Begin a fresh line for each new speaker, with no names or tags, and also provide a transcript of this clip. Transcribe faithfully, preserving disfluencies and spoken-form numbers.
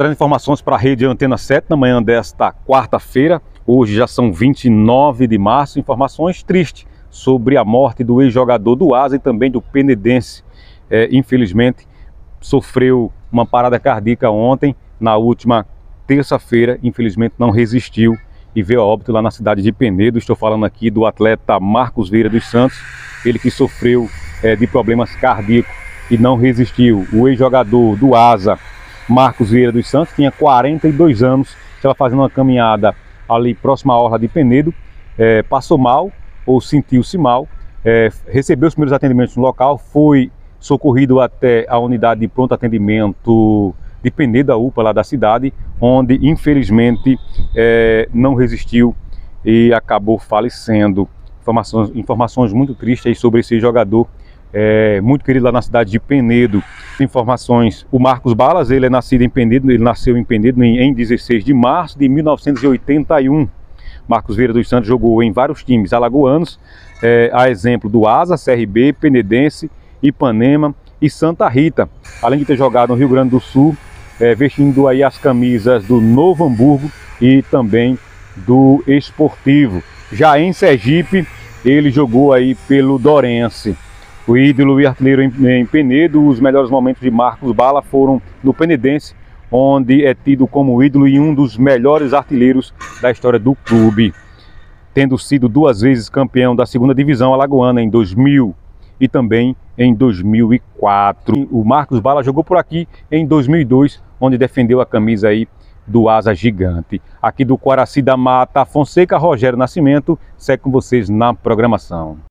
Trazendo informações para a rede Antena sete na manhã desta quarta-feira. Hoje já são vinte e nove de março. Informações tristes sobre a morte do ex-jogador do Asa e também do Penedense. É, infelizmente, sofreu uma parada cardíaca ontem, na última terça-feira. Infelizmente não resistiu e veio a óbito lá na cidade de Penedo. Estou falando aqui do atleta Marcos Vieira dos Santos, ele que sofreu é, de problemas cardíacos e não resistiu. O ex-jogador do Asa, Marcos Vieira dos Santos, tinha quarenta e dois anos, estava fazendo uma caminhada ali próxima à orla de Penedo, é, passou mal ou sentiu-se mal, é, recebeu os primeiros atendimentos no local, foi socorrido até a unidade de pronto atendimento de Penedo, a U P A lá da cidade, onde infelizmente é, não resistiu e acabou falecendo. Informações, informações muito tristes aí sobre esse jogador, é, muito querido lá na cidade de Penedo. Informações: o Marcos Balas, ele é nascido em Penedo, ele nasceu em Penedo em, em dezesseis de março de mil novecentos e oitenta e um. Marcos Vieira dos Santos jogou em vários times alagoanos, é, a exemplo do Asa, C R B, Penedense, Ipanema e Santa Rita, além de ter jogado no Rio Grande do Sul, é, vestindo aí as camisas do Novo Hamburgo e também do Esportivo. Já em Sergipe, ele jogou aí pelo Dorense. O ídolo e artilheiro em, em Penedo, os melhores momentos de Marcos Bala foram no Penedense, onde é tido como ídolo e um dos melhores artilheiros da história do clube, tendo sido duas vezes campeão da segunda divisão alagoana em dois mil e também em dois mil e quatro. O Marcos Bala jogou por aqui em dois mil e dois, onde defendeu a camisa aí do Asa Gigante. Aqui do Quaraci da Mata Fonseca, Rogério Nascimento segue com vocês na programação.